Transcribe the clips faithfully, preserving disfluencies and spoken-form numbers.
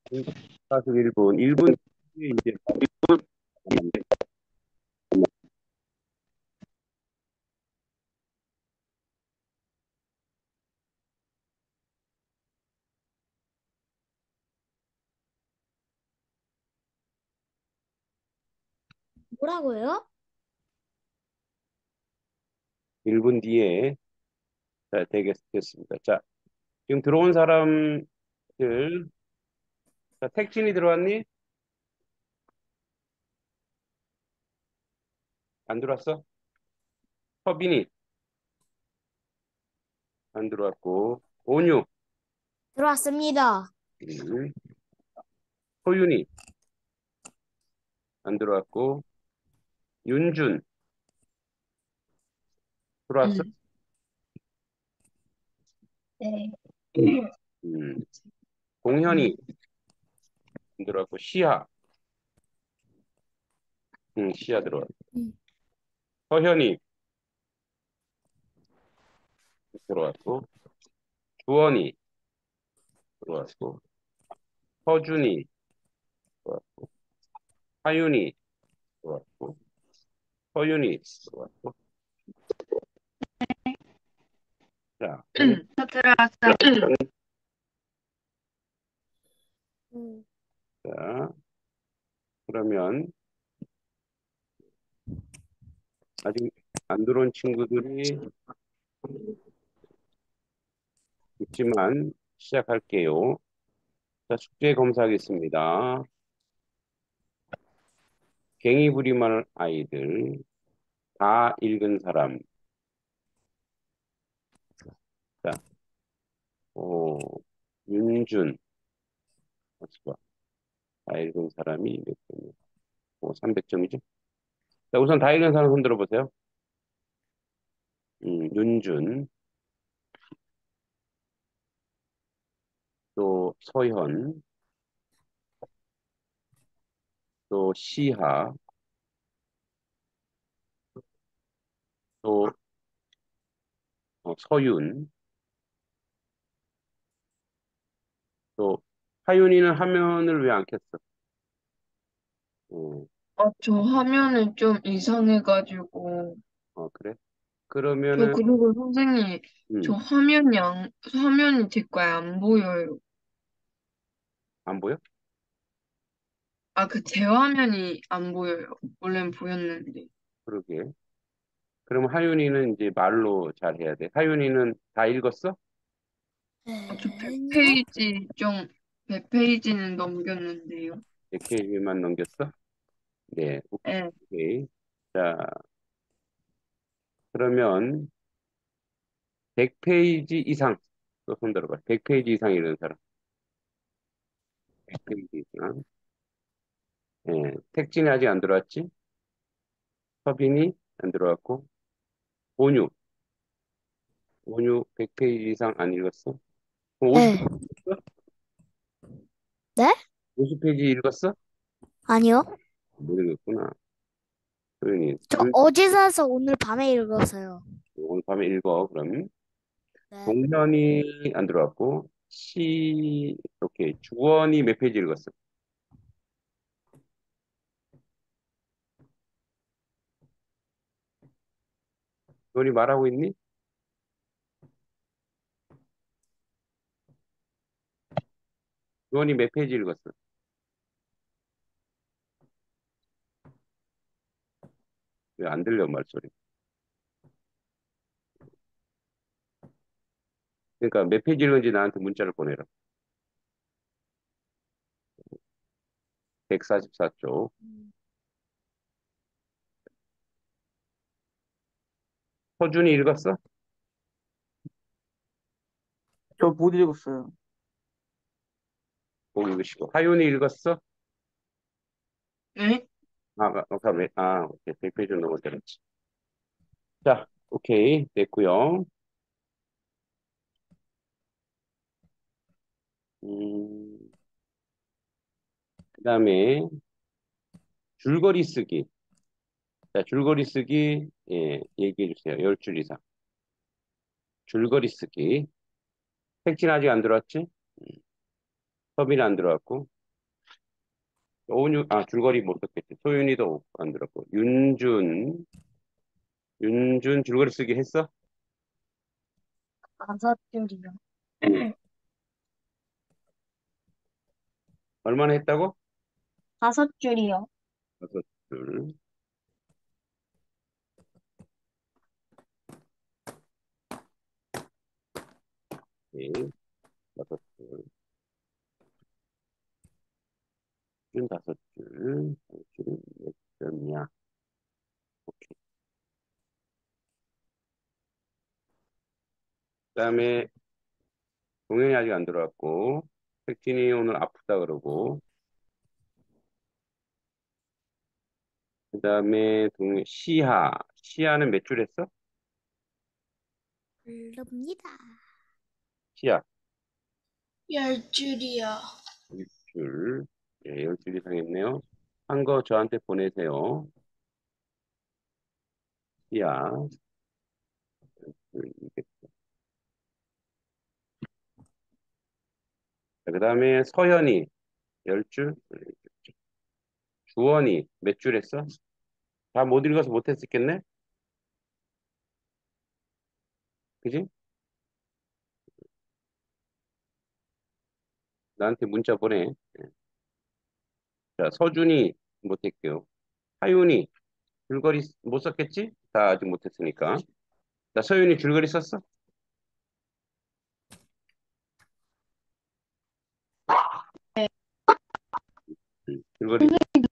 가수 일 분. 일 분 뒤에 이제 뭐라고요? 일 분 뒤에 자, 되겠습니다. 자, 지금 들어온 사람들, 자, 택진이 들어왔니? 안 들어왔어? 서빈이 안 들어왔고, 온유, 들어왔습니다. 음, 소윤이 안 들어왔고, 윤준 들어왔어? 음. 네. 음, 공현이 안 들어왔고, 시아, 음, 시아 들어왔고, 음. 서현이 들어왔고, 주원이 들어왔고, 서준이 들어왔고, 하윤이 들어왔고, 서윤이 들어왔고, 자, 공, 응, 저 들어왔어요. 음. 자, 그러면 아직 안 들어온 친구들이 있지만 시작할게요. 자, 숙제 검사하겠습니다. 갱이 부림할 아이들, 다 읽은 사람. 자, 어, 윤준, 봐. 다 읽은 사람이 몇 점이요? 어, 삼백 점이죠? 자, 우선 다 읽은 사람 손 들어보세요. 음, 윤준, 또 서현, 또 시하, 또 어, 서윤, 또 하윤이는 화면을 왜 안 켰어? 어, 아, 저 화면이 좀 이상해가지고. 어, 그래? 저 그러면은, 그리고 선생님, 저 음, 화면이 안, 화면이 제 거에 안 보여요. 안 보여? 아, 그 제 화면이 안 보여요. 원래는 보였는데. 그러게. 그럼 하윤이는 이제 말로 잘 해야 돼. 하윤이는 다 읽었어? 아, 저 아니요? 백 페이지 좀, 백 페이지는 넘겼는데요. 백 페이지만 넘겼어? 네, 네. 오케이. 자, 그러면 백 페이지 이상, 또 손 들어봐. 백 페이지 이상 읽은 사람. 백 페이지 이상. 예, 택진이 아직 안 들어왔지? 서빈이 안 들어왔고, 온유, 온유 백 페이지 이상 안 읽었어? 그럼 오십 네. 페이지 읽었어? 네? 오십 페이지 읽었어? 아니요. 못 읽었구나. 소연이, 저 윤, 어제 사서 오늘 밤에 읽었어요. 오늘 밤에 읽어, 그럼. 네. 동현이 안 들어왔고, 시, 오케이. 주원이 몇 페이지 읽었어? 주원이 말하고 있니? 주원이 몇 페이지 읽었어? 왜 안 들려, 말소리. 그러니까 몇 페이지 읽은지 나한테 문자를 보내라. 백사십사 쪽. 음. 서준이 읽었어? 저 못 읽었어요. 꼭 읽으시고. 하윤이 읽었어? 네? 아, 아, 아, 왜- 아, 오케이. 백 페이지 넘을 때렸지. 자, 오케이. 됐고요. 음, 그 다음에 줄거리 쓰기. 자, 줄거리 쓰기, 예, 얘기해 주세요. 열 줄 이상. 줄거리 쓰기. 택진 아직 안 들어왔지? 음, 서빈 안 들어왔고. 오은유, 아, 줄거리 못 썼겠지. 소윤이도 안 들었고. 윤준, 윤준 줄거리 쓰기 했어? 다섯 줄이요. 얼마나 했다고? 다섯 줄이요. 다섯 줄. 네, 다섯 줄. 준 다섯 줄. 줄은 몇 점이야? 오케이. 그다음에 동현이 아직 안 들어왔고, 백진이 오늘 아프다 그러고, 그다음에 동현, 시하. 시하는 몇 줄 했어? 모릅니다. 시하. 열 줄이요. 열 줄. 예, 열 줄 이상 했네요. 한 거 저한테 보내세요. 시하. 그 다음에 서현이 열 줄. 주원이 몇 줄 했어? 다 못 읽어서 못했었겠네? 그지? 나한테 문자 보내. 자, 서준이 못했고요. 하윤이 줄거리 못 썼겠지? 다 아직 못했으니까. 자, 서윤이 줄거리 썼어? 응, 줄거리.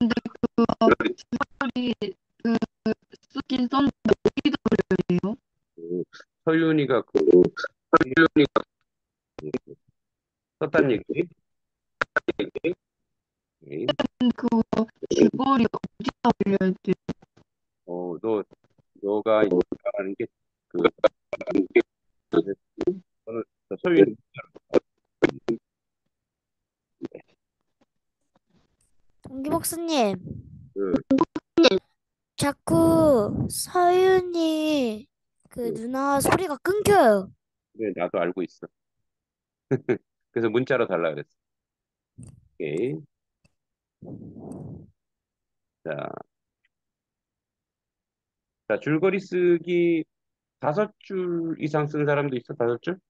빨리 그 쓰긴 썼는데 어디다 그래요? 그 서윤이가 그 서윤이가 썼단 얘기지? 오케이. 그거 줄거리 어디다 올려야 돼? 어, 너 너가 이제 말하는 게 그, 너는 서윤이 동기 목사님, 그, 자꾸 서윤이 그 그, 누나 소리가 끊겨요. 그래, 나도 알고 있어. 그래서 문자로 달라 그랬어. 오케이. 자, 자, 줄거리 쓰기 다섯 줄 이상 쓴 사람도 있어? 다섯 줄?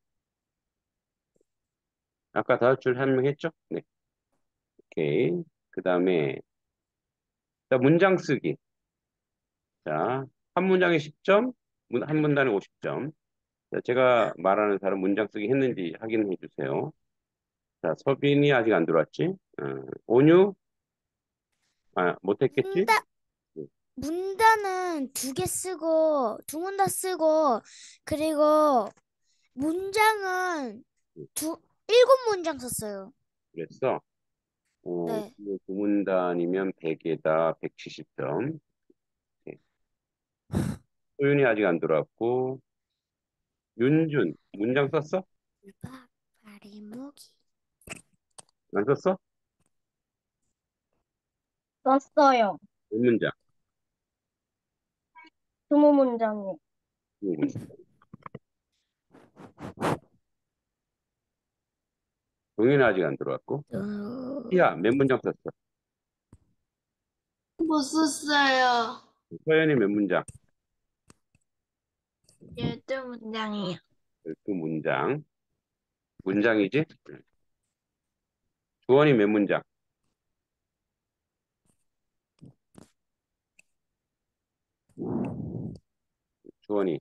아까 다섯 줄 한 명 했죠? 네. 오케이. 그 다음에, 자, 문장 쓰기. 자, 한 문장에 십 점, 문- 한 문단에 오십 점. 자, 제가 말하는 사람 문장 쓰기 했는지 확인해 주세요. 자, 서빈이 아직 안 들어왔지? 어, 온유? 아, 못했겠지? 문단, 네, 문단은 두 개 쓰고, 두 문단 쓰고, 그리고 문장은 네, 두, 일곱 문장 썼어요. 그랬어. 어, 네. 두 문단이면 백에다 백칠십 점. 소윤이 아직 안 들어왔고, 윤준, 문장 썼어? 물밥, 파리모기. 안 썼어? 썼어요. 몇 문장? 스무 문장이요. 두 문장. 동현이 아직 안 들어왔고, 어, 희야, 몇 문장 썼어? 못 썼어요. 서연이 몇 문장? 열두 문장이요. 두 문장. 문장이지? 주원이 몇 문장? 주원이.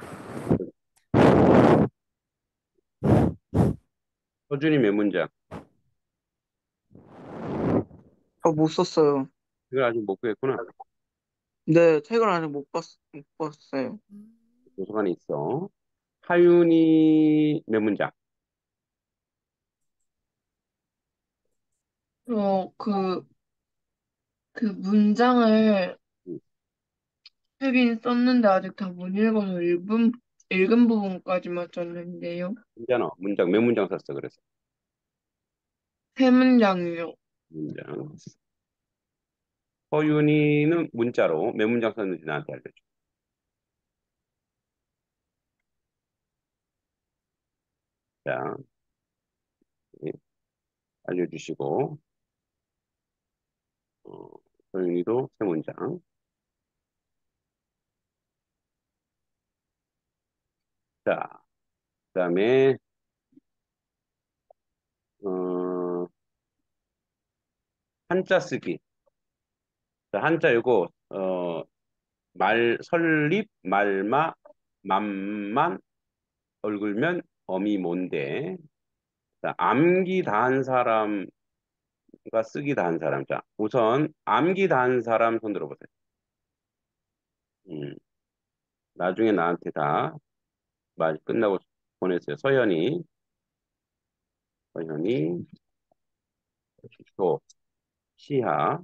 서준이 몇 문장? 저 못 썼어요. 이걸 아직 못 구했구나. 네, 책을 아직 못 봤, 못 봤어요. 도서관에 있어. 하윤이 몇 문장? 어, 그, 그 문장을 응, 쓰긴 썼는데 아직 다 못 읽어서 읽은, 읽은 부분까지만 썼는데요. 문장, 문장, 몇 문장 썼어, 그래서. 세 문장이요. 문장. 허윤이는 문자로 몇 문장 썼는지 나한테 알려줘. 자, 예, 알려주시고. 소윤이도 세 문장. 자, 그다음에 어, 한자 쓰기. 자, 한자 이거 어, 말 설립, 말마, 맘만, 얼굴면, 어미 뭔데. 자, 암기 다 한 사람과 쓰기 다 한 사람. 자, 우선 암기 다 한 사람 손 들어보세요. 음, 나중에 나한테 다 말 끝나고 보냈어요. 서현이, 서현이, 또 시하,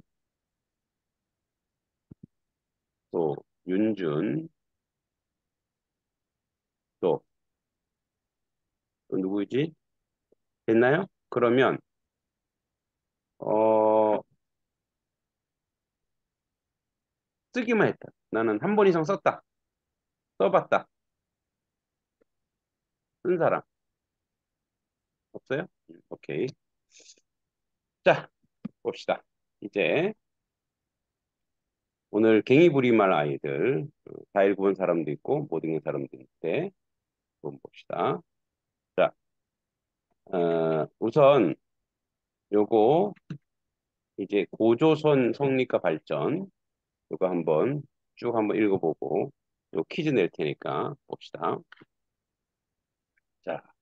또 윤준, 또, 또 누구지? 됐나요? 그러면 어, 쓰기만 했다. 나는 한 번 이상 썼다. 써봤다. 쓴 사람 없어요? 음, 오케이. 자, 봅시다. 이제 오늘 갱이부리말 아이들 다 읽어본 사람도 있고 못 읽은 사람도 있는데 한번 봅시다. 자, 어, 우선 요거 이제 고조선 성립과 발전 요거 한번 쭉 한번 읽어보고 요 퀴즈 낼 테니까 봅시다. 자,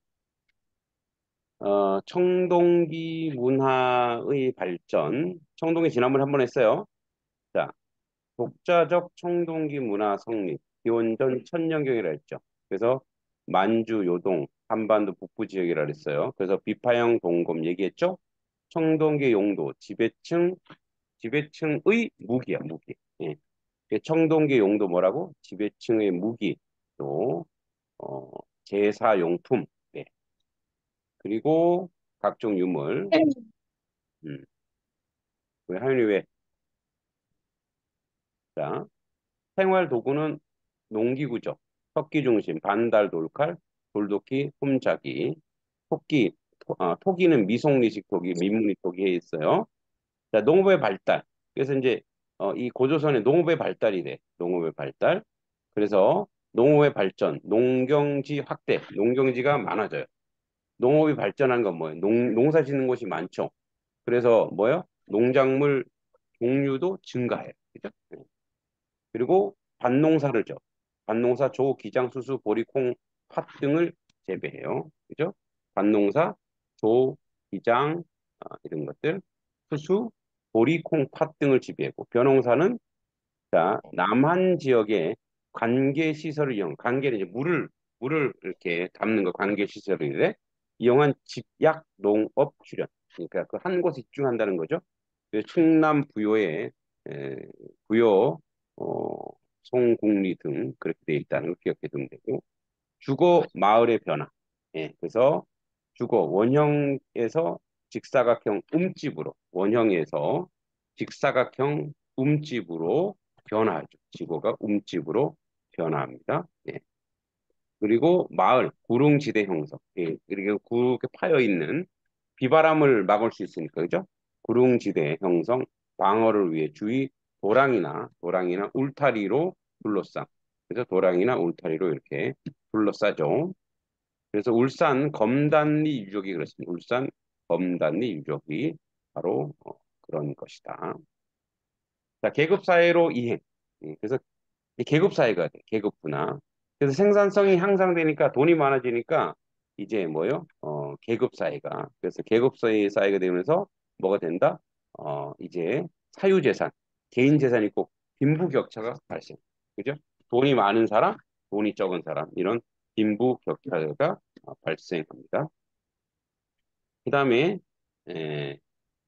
어, 청동기 문화의 발전. 청동기 지난번에 한번 했어요. 자, 독자적 청동기 문화 성립, 기원전 천년경이라 했죠. 그래서 만주, 요동, 한반도 북부 지역이라 그랬어요. 그래서 비파형 동검 얘기했죠. 청동기 용도, 지배층, 지배층의 무기야, 무기. 예. 그 청동기 용도 뭐라고? 지배층의 무기, 또 어, 제사용품, 네. 그리고 각종 유물. 음. 왜 하윤이 왜? 자, 생활 도구는 농기구죠. 석기 중심, 반달 돌칼, 돌도끼, 홈자기, 토끼, 토, 아, 토기는 미송리식 토기, 민물이 토기 해 있어요. 자, 농업의 발달. 그래서 이제 어, 이 고조선의 농업의 발달이 돼. 농업의 발달. 그래서 농업의 발전, 농경지 확대, 농경지가 많아져요. 농업이 발전한 건 뭐예요? 농, 농사 짓는 곳이 많죠. 그래서 뭐예요? 농작물 종류도 증가해요. 그죠? 그리고 밭농사를 죠. 밭농사 조, 기장, 수수, 보리, 콩, 팥 등을 재배해요. 그죠? 밭농사 조, 기장 아, 이런 것들, 수수, 보리, 콩, 팥 등을 지배하고 벼농사는 자 남한 지역의 관계 시설을 이용, 관계는 이제 물을 물을 이렇게 담는 거 관계 시설인데 이용한 집약 농업 출연. 그러니까 그 한 곳에 집중한다는 거죠. 그 충남 부여에 에, 부여 어, 송국리 등 그렇게 돼 있다는 걸 기억해 두면 되고 주거 마을의 변화. 예, 그래서 주거 원형에서 직사각형 움집으로 원형에서 직사각형 움집으로 변화하죠. 지구가 움집으로 변화합니다. 예. 그리고 마을 구릉지대 형성. 예, 그리고 굵게 파여 있는 비바람을 막을 수 있으니까 그죠? 구릉지대 형성 방어를 위해 주위 도랑이나 도랑이나 울타리로 둘러싸. 그래서 도랑이나 울타리로 이렇게 둘러싸죠. 그래서 울산 검단리 유적이 그렇습니다. 울산 검단리 유적이 바로 어, 그런 것이다. 자, 계급 사회로 이행. 예, 그래서 이 계급 사회가 돼. 계급 분화. 그래서 생산성이 향상되니까 돈이 많아지니까 이제 뭐요? 어, 계급 사회가. 그래서 계급 사회 사회가 되면서 뭐가 된다? 어, 이제 사유재산, 개인 재산이 있고 빈부격차가 발생. 그죠? 돈이 많은 사람, 돈이 적은 사람 이런 빈부격차가 어, 발생합니다. 그다음에 에,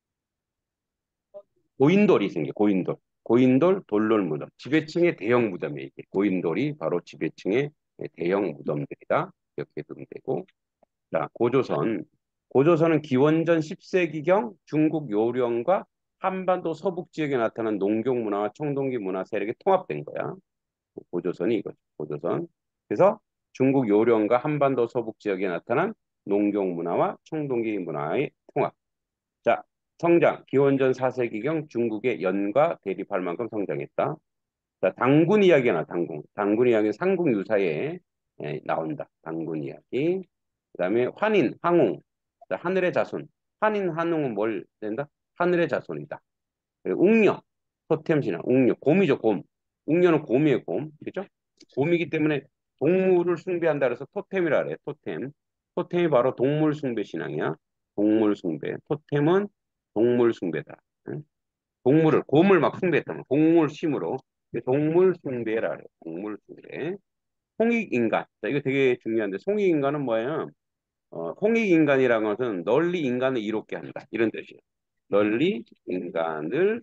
고인돌이 생겨. 고인돌. 고인돌, 돌돌 무덤. 지배층의 대형 무덤이에요. 이게. 고인돌이 바로 지배층의 대형 무덤들이다. 이렇게 두면 되고. 자, 고조선. 고조선은 기원전 십 세기경 중국 요령과 한반도 서북 지역에 나타난 농경 문화와 청동기 문화 세력이 통합된 거야. 고조선이 이거죠. 고조선. 그래서 중국 요령과 한반도 서북 지역에 나타난 농경 문화와 청동기 문화의 통합. 자, 성장, 기원전 사 세기경 중국의 연과 대립할 만큼 성장했다. 자, 당군 이야기가 나, 당군. 당군 이야기는 삼국 유사에 예, 나온다. 당군 이야기. 그 다음에 환인, 항웅. 자, 하늘의 자손. 환인, 항웅은 뭘 된다? 하늘의 자손이다. 그리고 웅녀, 토템 신앙, 웅녀, 곰이죠, 곰. 웅녀는 곰이에요, 곰. 그죠? 곰이기 때문에 동물을 숭배한다 그래서 토템이라 그래, 토템. 토템이 바로 동물 숭배 신앙이야. 동물 숭배. 토템은 동물 숭배다. 응? 동물을, 곰을 막 숭배했다. 동물 심으로. 동물 숭배라 그래, 동물 숭배. 홍익인간. 자, 이거 되게 중요한데, 홍익인간은 뭐예요? 어, 홍익인간이라는 것은 널리 인간을 이롭게 한다. 이런 뜻이에요. 널리 인간을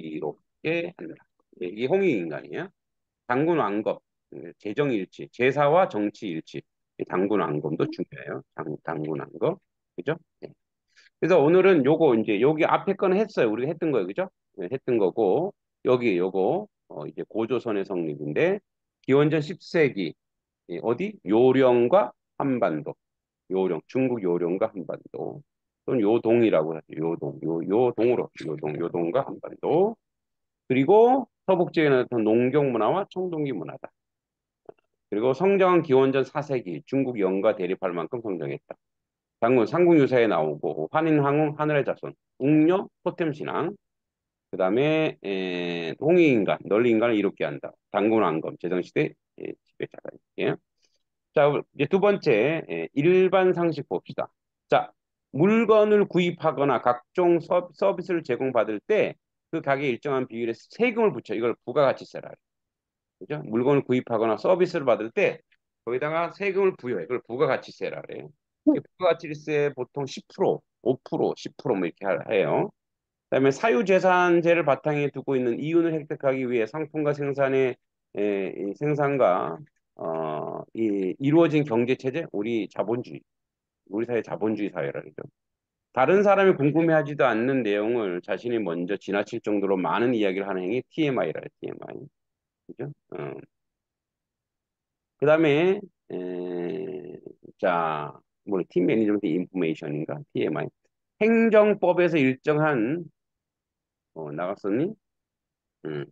이롭게 한다. 예, 이게 홍익인간이에요. 당군 왕검, 음, 재정일치, 제사와 정치일치. 이 당군 왕검도 중요해요. 당, 당군 왕검. 그죠? 예. 그래서 오늘은 요거 이제 여기 앞에 거는 했어요. 우리가 했던 거예요. 그죠? 예, 했던 거고 여기 요거 어, 이제 고조선의 성립인데 기원전 십 세기 어디? 요령과 한반도. 요령, 중국 요령과 한반도. 또는 요동이라고 하죠. 요동, 요, 요동으로, 요동, 요동과 한반도. 그리고 서북 지역에 나타난 농경 문화와 청동기 문화다. 그리고 성장은 기원전 사 세기 중국 영과 대립할 만큼 성장했다. 당군 삼국 유사에 나오고 환인 항ung 하늘의 자손, 웅녀 토템 신앙, 그 다음에 홍익인간 널리 인간을 이롭게 한다. 당군 왕검 제정시대 지배자다. 예. 자, 이제 두 번째, 예, 일반 상식 봅시다. 자, 물건을 구입하거나 각종 서, 서비스를 제공받을 때 그 가격에 일정한 비율의 세금을 붙여. 이걸 부가가치세라. 그죠? 물건을 구입하거나 서비스를 받을 때 거기다가 세금을 부여해. 그걸 부가가치세라 그래요. 이 부가가치세 보통 십 퍼센트, 오 퍼센트, 십 퍼센트 뭐 이렇게 하- 해요. 그다음에 사유재산제를 바탕에 두고 있는 이윤을 획득하기 위해 상품과 생산의 에, 이 생산과 어, 이 이루어진 경제 체제, 우리 자본주의, 우리 사회 자본주의 사회라 그러죠. 다른 사람이 궁금해하지도 않는 내용을 자신이 먼저 지나칠 정도로 많은 이야기를 하는 행위 티엠아이라 해 티엠아이. 그죠? 어. 그다음에 에, 자, 뭐 팀 매니지먼트 인포메이션인가 티엠아이. 행정법에서 일정한 어, 나갔었니? 음.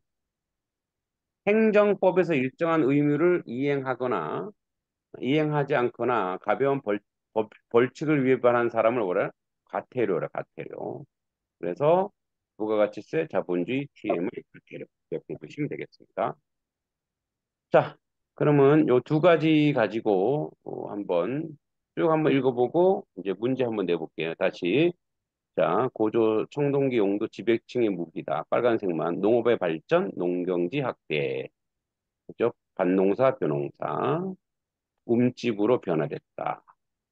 행정법에서 일정한 의무를 이행하거나 이행하지 않거나 가벼운 벌, 법, 벌칙을 위반한 사람을 뭐라? 과태료라 과태료. 그래서 부가가치세, 자본주의, 티엠의 과태료 이렇게 보시면 되겠습니다. 자, 그러면 요 두 가지 가지고 어, 한번 쭉 한번 읽어보고 이제 문제 한번 내볼게요. 다시. 자, 고조 청동기 용도 지배층의 무기다. 빨간색만 농업의 발전, 농경지 확대. 그죠? 반농사, 벼농사. 움집으로 변화됐다.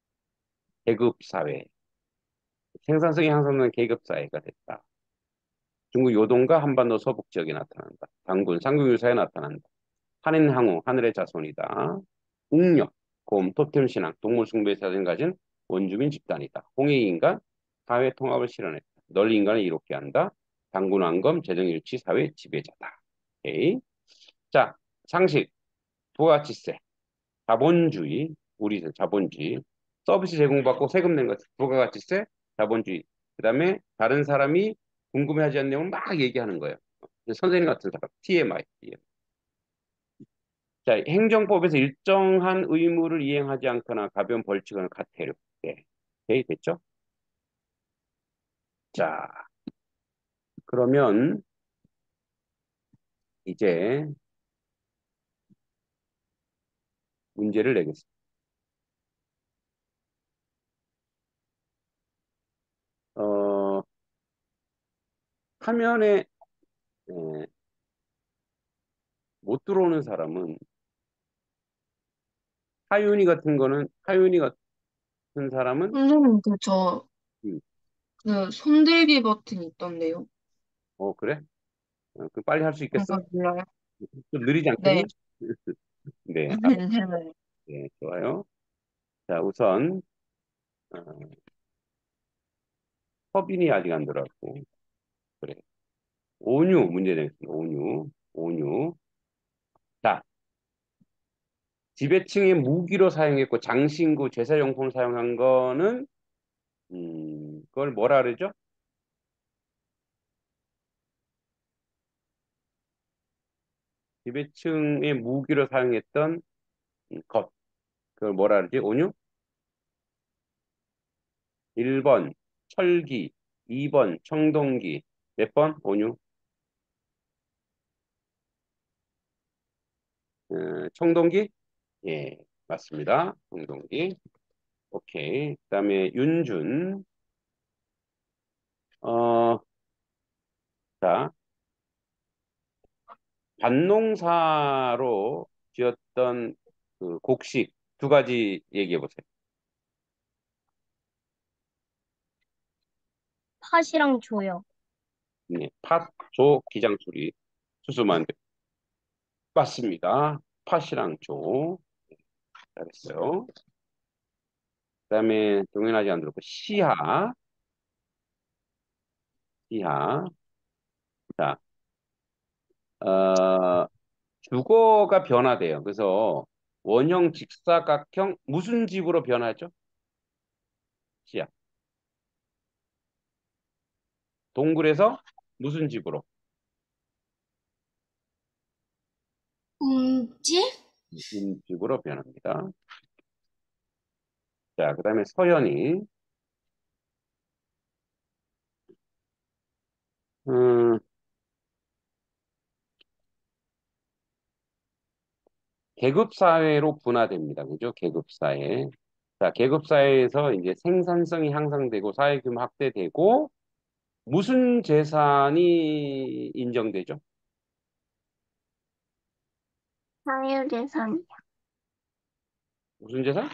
계급사회. 생산성이 향상된 계급사회가 됐다. 중국 요동과 한반도 서북 지역에 나타난다. 당군, 상국유사에 나타난다. 한인 항우, 하늘의 자손이다. 웅녀, 곰, 토템 신앙, 동물 숭배의 사정을 가진 원주민 집단이다. 홍익인간, 사회 통합을 실현했다. 널리 인간을 이롭게 한다. 당군 왕검, 재정일치, 사회 지배자다. 오케이. 자, 상식, 부가가치세. 자본주의, 우리 자본주의, 서비스 제공받고 세금 내는 것, 부가가치세, 자본주의. 그다음에 다른 사람이 궁금해하지 않는 내용을 막 얘기하는 거예요. 선생님 같은 사람, 티엠아이. 자, 행정법에서 일정한 의무를 이행하지 않거나 가벼운 벌칙은 과태료. 네. 오케이, 됐죠? 자, 그러면 이제 문제를 내겠습니다. 어, 화면에 에, 못 들어오는 사람은 하윤이 같은 거는 하윤이 같은 사람은 선생님, 그, 저, 음, 그, 손들기 버튼 있던데요? 어 그래? 어, 그 빨리 할 수 있겠어? 그거 몰라요? 좀 느리지 네. 않겠니? 네, 알았, 네. 네, 좋아요. 자, 우선 어, 서빈이 아직 안 들어왔고, 그래. 온유 문제 내겠습니다. 온유, 온유. 자, 지배층의 무기로 사용했고 장신구 제사용품 사용한 거는 음, 그걸 뭐라 그러죠? 지배층의 무기로 사용했던 것. 그걸 뭐라 그러지? 온유? 일 번 철기, 이 번 청동기. 몇 번? 온유. 어, 청동기? 예, 맞습니다. 청동기. 오케이. 그다음에 윤준. 어, 자, 밭농사로 지었던 그 곡식 두 가지 얘기해 보세요. 팥이랑 조요. 네, 팥, 조, 기장수리, 수수만두. 맞습니다. 팥이랑 조. 잘했어요. 그다음에 동일하지 않도록 시하, 시하. 자, 어, 주거가 변화돼요. 그래서 원형 직사각형 무슨 집으로 변하죠? 시야. 동굴에서 무슨 집으로? 웅집? 인 집으로 변합니다. 자, 그다음에 서연이. 음, 계급 사회로 분화됩니다. 그죠? 계급 사회. 자, 계급 사회에서 이제 생산성이 향상되고 사회 규모 확대되고 무슨 재산이 인정되죠? 사유재산. 무슨 재산?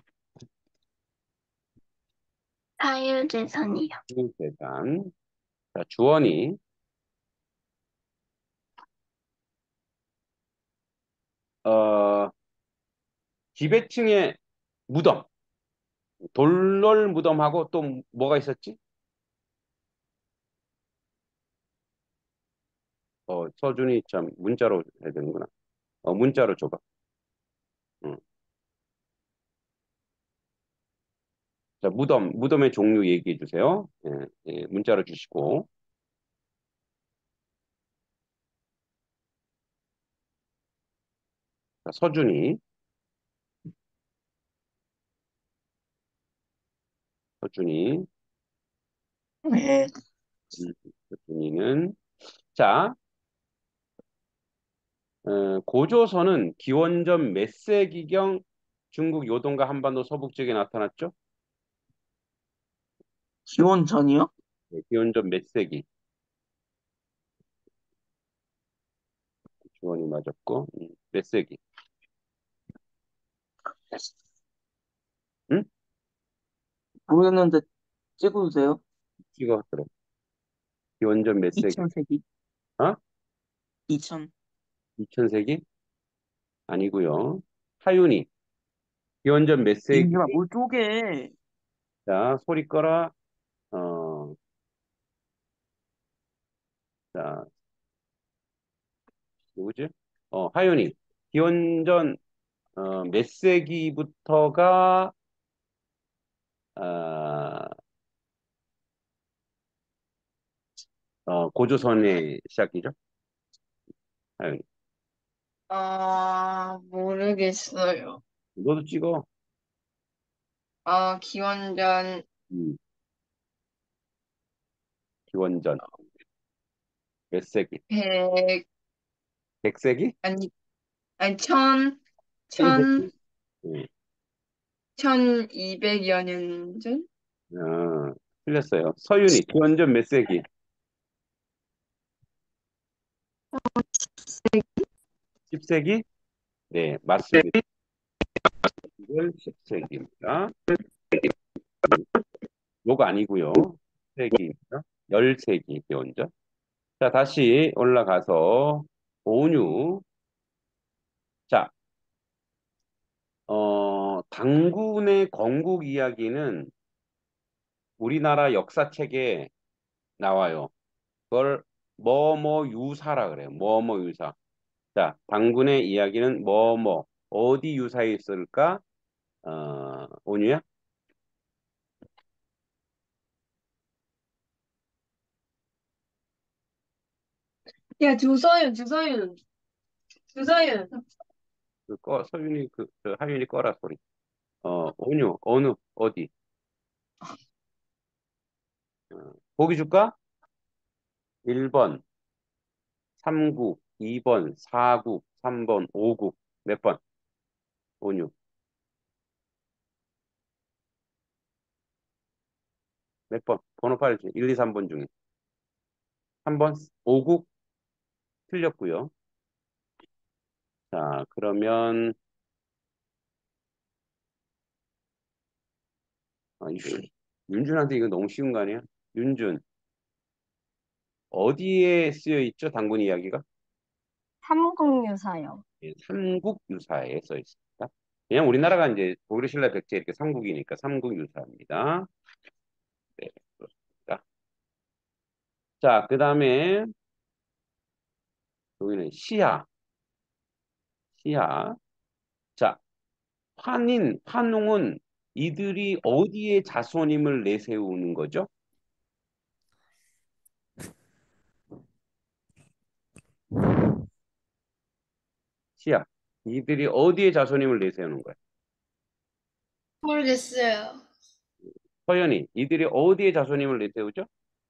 사유재산이요. 재산. 자, 주원이. 어, 지배층의 무덤, 돌널 무덤하고 또 뭐가 있었지? 어, 서준이 참 문자로 해야 되는구나. 어, 문자로 줘봐. 응. 자, 무덤, 무덤의 종류 얘기해 주세요. 예, 예, 문자로 주시고. 자, 서준이, 서준이, 네. 음, 서준이는 자, 어, 고조선은 기원전 몇 세기경 중국 요동과 한반도 서북 지역에 나타났죠? 기원 전이요? 네, 기원전 몇 세기? 주원이 맞았고, 음, 몇 세기? 응? 모르겠는데 찍어주세요. 찍어 들어. 기원전 몇 세기? 이천 세기. 어? 이천. 이천 세기? 아니고요. 하윤이 기원전 몇 세기? 인류가 뭘 쪼개. 자, 소리 꺼라. 어, 자, 누구지? 어, 하윤이 기원전 어, 몇 세기부터가 아, 어, 고조선의 시작이죠? 하윤이. 아, 모르겠어요. 너도 찍어. 아, 기원전 음, 기원전 몇 세기? 백, 백 세기? 아니, 아니, 천, 천 천, 세기? 음, 천이백여 년 전? 어, 틀렸어요. 서윤이 기원전 몇 세기? 십 세기? 네, 맞습니다. 이걸 십 세기입니다. 요거 아니고요. 세기입니다. 열 세기 기원전. 자, 다시 올라가서 온유. 자, 어, 당군의 건국 이야기는 우리나라 역사책에 나와요. 그걸 뭐뭐 유사라 그래요. 뭐뭐 유사. 자, 당군의 이야기는 뭐뭐 어디 유사해 있을까? 어, 온유야? 야, 조서윤, 조서윤. 주서윤. 그 꺼, 서윤이, 그, 저 하윤이 꺼라 소리. 어, 온유, 어느, 어디? 어, 보기 줄까? 일 번, 삼국, 이 번, 사국, 삼 번, 오국. 몇 번? 온유. 몇 번? 번호 빨리 줘. 일, 이, 삼 번 중에. 삼 번, 오국 틀렸고요. 자, 그러면, 아, 윤- 윤준한테 이거 너무 쉬운 거 아니야? 윤준, 어디에 쓰여 있죠? 당군 이야기가? 삼국유사요. 예, 삼국유사에 써 있습니다. 그냥 우리나라가 이제 고구려 신라 백제 이렇게 삼국이니까 삼국유사입니다. 네, 그렇습니다. 자, 그 다음에 여기는 시야, 시야. 자, 환인, 환웅은 이들이 어디에 자손임을 내세우는 거죠? 시야. 이들이 어디에 자손임을 내세우는 거야? 모르겠어요. 서연이, 이들이 어디에 자손임을 내세우죠?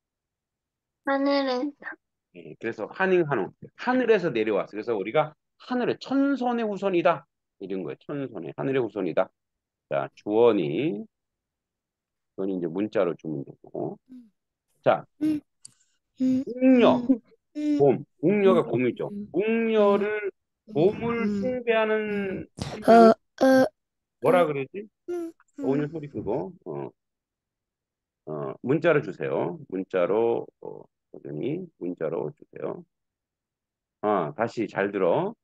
하늘에 예, 그래서 환인, 환웅. 하늘에서 내려왔어. 그래서 우리가 하늘의 천선의 후손이다. 이런 거예요. 천선의 하늘의 후손이다. 자, 주원이, 주원이 이제 문자로 주면 되고. 자, 음, 음, 웅녀, 음, 음, 곰. 웅녀가 곰이죠. 음, 음, 웅녀를, 곰을 음, 숭배하는 신앙을 어, 어, 뭐라 그러지? 음, 오늘 음. 소리 끄고, 어, 어, 문자로 주세요. 문자로, 어, 선생님이 문자로 주세요. 아, 다시 잘 들어.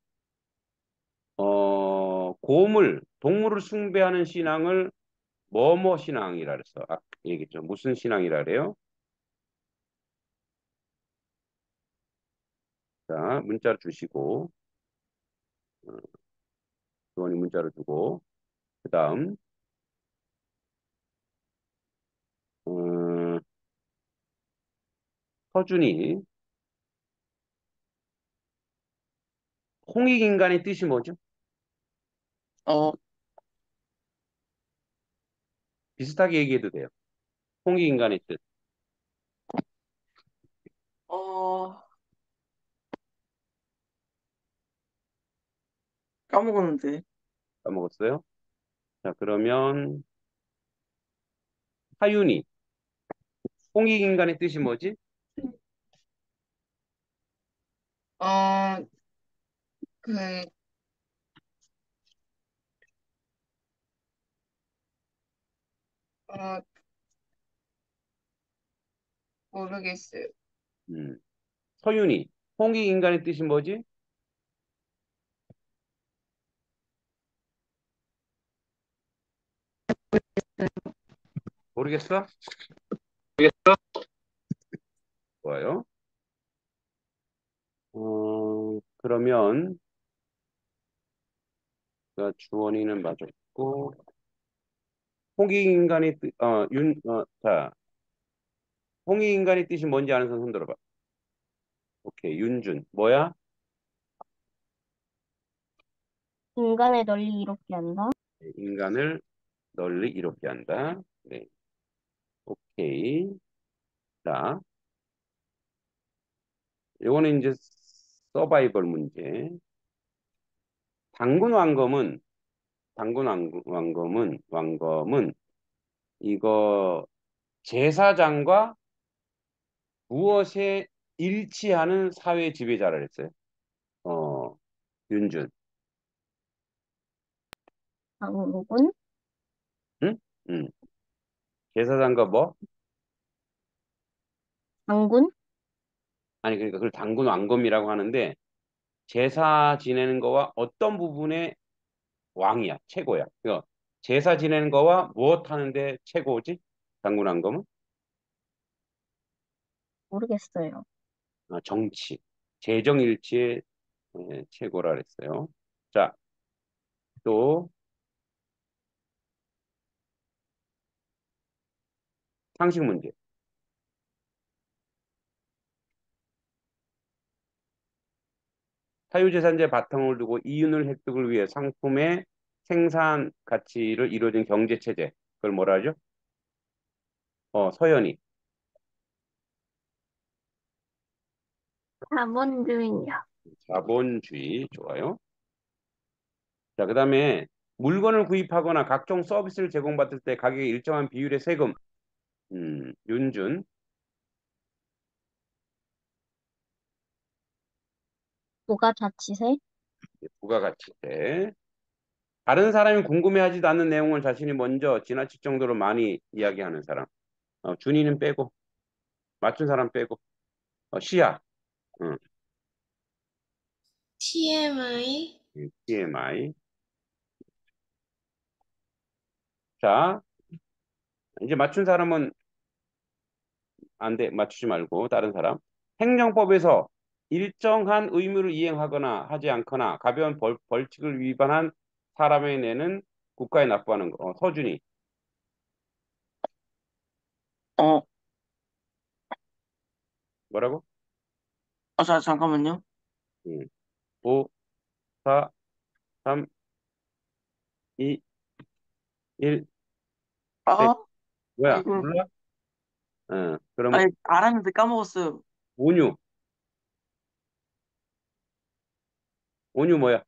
어, 곰을, 동물을 숭배하는 신앙을 뭐뭐 신앙이라 그랬어. 아, 얘기했죠. 무슨 신앙이라 그래요? 자, 문자로 주시고, 어, 주원이 문자로 주고, 그 다음, 어, 서준이, 홍익인간의 뜻이 뭐죠? 어, 비슷하게 얘기해도 돼요. 홍익인간의 뜻. 어, 까먹었는데. 까먹었어요? 자, 그러면, 하윤이, 홍익인간의 뜻이 뭐지? 어, 그, 어, 모르겠어요. 음. 서윤이, 홍익인간의 뜻이 뭐지? 모르겠어? 좋아요. 어, 그러면, 자, 주원이는 맞았고, 홍익인간의 뜻, 어, 윤, 어, 자, 홍익인간의 뜻이 뭔지 아는 사람 손 들어봐. 오케이, 윤준. 뭐야? 인간의 널리 이롭게 한다. 네, 인간을 널리 이롭게 한다. 네, 오케이. 자, 요거는 이제 서바이벌 문제. 당군 왕검은, 당군 왕- 왕검은, 왕검은, 이거, 제사장과 무엇에 일치하는 사회 지배자를 했어요? 어, 윤준. 당군, 응? 응. 제사장과 뭐? 당군, 아니, 그러니까 그걸 당군 왕검이라고 하는데, 제사 지내는 거와 어떤 부분에 왕이야, 최고야. 그러니까 제사 지내는 거와 무엇 하는데 최고지? 당군 왕검은? 모르겠어요. 아, 정치. 재정일치의 예, 최고라 그랬어요. 자, 또 상식 문제. 사유재산제 바탕을 두고 이윤을 획득을 위해 상품의 생산 가치를 이루어진 경제체제. 그걸 뭐라 하죠? 어, 서연이. 자본주의요. 자본주의. 좋아요. 자, 그 다음에 물건을 구입하거나 각종 서비스를 제공받을 때 가격의 일정한 비율의 세금. 음, 윤준. 부가자치세, 부가가치세. 다른 사람이 궁금해하지도 않는 내용을 자신이 먼저 지나칠 정도로 많이 이야기하는 사람. 어, 준이는 빼고, 맞춘 사람 빼고. 어, 시야. 응, 티엠아이, 티엠아이. 자, 이제 맞춘 사람은 안 돼. 맞추지 말고, 다른 사람. 행정법에서 일정한 의무를 이행하거나 하지 않거나 가벼운 벌, 벌칙을 위반한 사람의 내는 국가에 납부하는 거. 어, 서준이. 어, 뭐라고? 아, 자, 잠깐만요. 응. 오, 사, 삼, 이, 일. 네. 아, 아, 뭐야? 이걸, 몰라? 어, 그럼 아, 알았는데 까먹었어요. 온유. 온유 뭐야?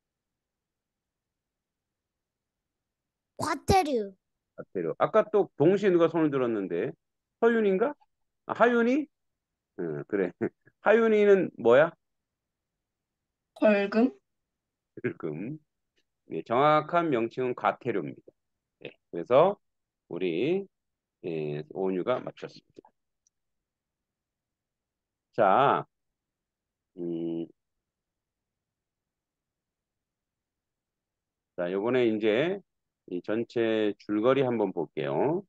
과태료, 과태료. 아까 또 동시에 누가 손을 들었는데 서윤인가? 아, 하윤이? 응, 그래. 하윤이는 뭐야? 벌금? 벌금. 예, 정확한 명칭은 과태료입니다. 예, 그래서 우리 예, 온유가 맞췄습니다. 자, 음, 자, 요번에 이제 이 전체 줄거리 한번 볼게요.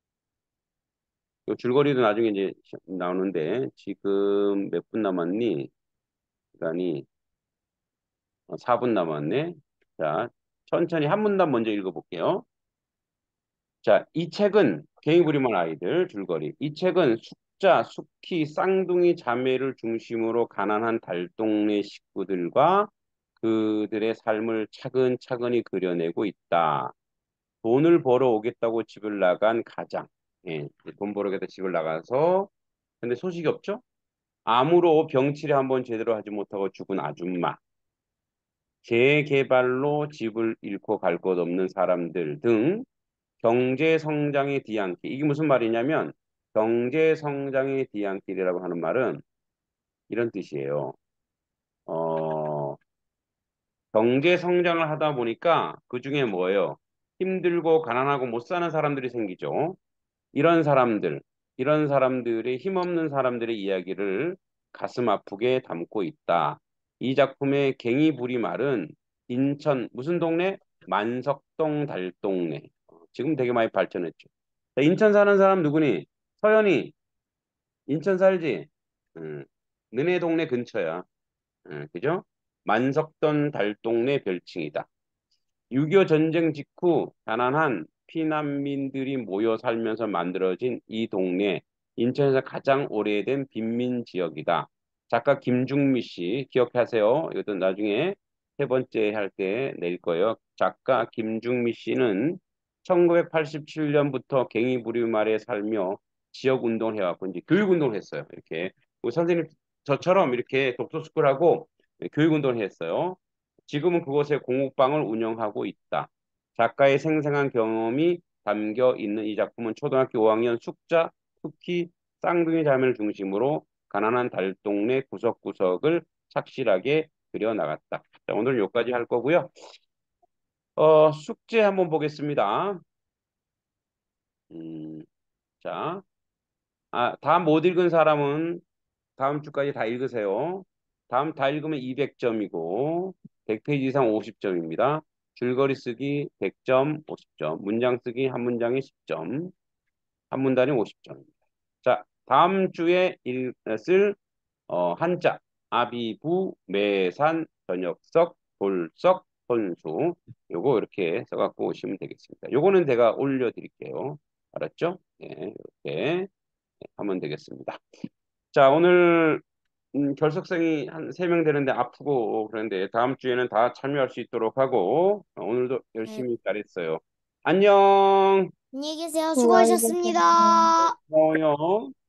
이 줄거리도 나중에 이제 시- 나오는데 지금 몇 분 남았니? 시간이 어, 사 분 남았네. 자, 천천히 한 문단 먼저 읽어볼게요. 자, 이 책은 개인 부림한 아이들 줄거리. 이 책은 숙자, 숙희, 쌍둥이 자매를 중심으로 가난한 달동네 식구들과 그들의 삶을 차근차근히 그려내고 있다. 돈을 벌어 오겠다고 집을 나간 가장. 예, 돈 벌어 오겠다 집을 나가서 근데 소식이 없죠? 암으로 병치레 한번 제대로 하지 못하고 죽은 아줌마. 재개발로 집을 잃고 갈 곳 없는 사람들 등 경제 성장의 뒤안길. 이게 무슨 말이냐면 경제 성장의 뒤안길이라고 하는 말은 이런 뜻이에요. 어, 경제 성장을 하다 보니까 그중에 뭐예요? 힘들고 가난하고 못 사는 사람들이 생기죠. 이런 사람들, 이런 사람들의 힘없는 사람들의 이야기를 가슴 아프게 담고 있다. 이 작품의 갱이부리 말은 인천 무슨 동네? 만석동 달동네. 어, 지금 되게 많이 발전했죠. 자, 인천 사는 사람 누구니? 서연이. 인천 살지? 응. 너네 동네 근처야. 응, 그죠? 만석동 달동네 별칭이다. 육이오 전쟁 직후 가난한 피난민들이 모여 살면서 만들어진 이 동네, 인천에서 가장 오래된 빈민 지역이다. 작가 김중미 씨 기억하세요? 이것도 나중에 세 번째 할 때 낼 거예요. 작가 김중미 씨는 천구백팔십칠 년부터 갱이부림 아래 살며 지역 운동을 해왔고 이제 교육 운동을 했어요. 이렇게 우리 선생님 저처럼 이렇게 독서스쿨하고 교육 운동을 했어요. 지금은 그곳에 공부방을 운영하고 있다. 작가의 생생한 경험이 담겨 있는 이 작품은 초등학교 오 학년 숙자, 특히 쌍둥이 자매를 중심으로 가난한 달동네 구석구석을 착실하게 그려나갔다. 자, 오늘 여기까지 할 거고요. 어, 숙제 한번 보겠습니다. 음, 자, 아, 다 못 읽은 사람은 다음 주까지 다 읽으세요. 다음 다 읽으면 이백 점이고 백 페이지 이상 오십 점입니다. 줄거리 쓰기 백 점, 오십 점, 문장 쓰기 한 문장에 십 점, 한 문단에 오십 점입니다. 자, 다음 주에 읽, 쓸 어, 한자 아비부, 매산, 저녁석, 돌석, 혼수 요거 이렇게 써갖고 오시면 되겠습니다. 요거는 제가 올려드릴게요. 알았죠? 네, 이렇게 하면 되겠습니다. 자, 오늘 음, 결석생이 한 세 명 되는데 아프고 그런데 다음 주에는 다 참여할 수 있도록 하고 어, 오늘도 네. 열심히 잘했어요. 안녕. 안녕히 계세요. 수고하셨어요. 수고하셨습니다. 고마워요.